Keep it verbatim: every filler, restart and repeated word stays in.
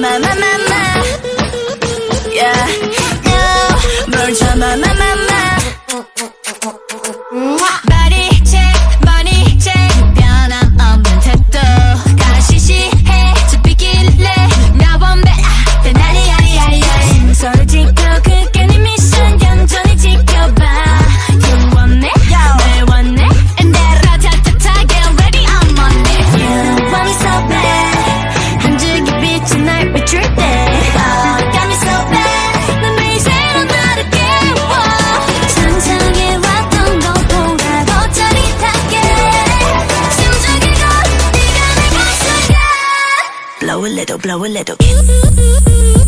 참아 마마마 yeah no 뭘 참아 마마마 body check body check 변함없는 태도 가시시해 잡히길래 나원배 내 나리 야리 야리 야리 서로 지켜 그게 네 미션 얌전히 지켜봐 You want it 날 원해 and 라타타타 get ready I'm on it You want me so bad 한 줄기 빛이 날 비출 때 oh, got me so bad 난 매일 새로운 나를 깨워 상상해 왔던 거 돌아도 짜릿하게 심장이고 네가 내 가슴에 Blow a little blow a little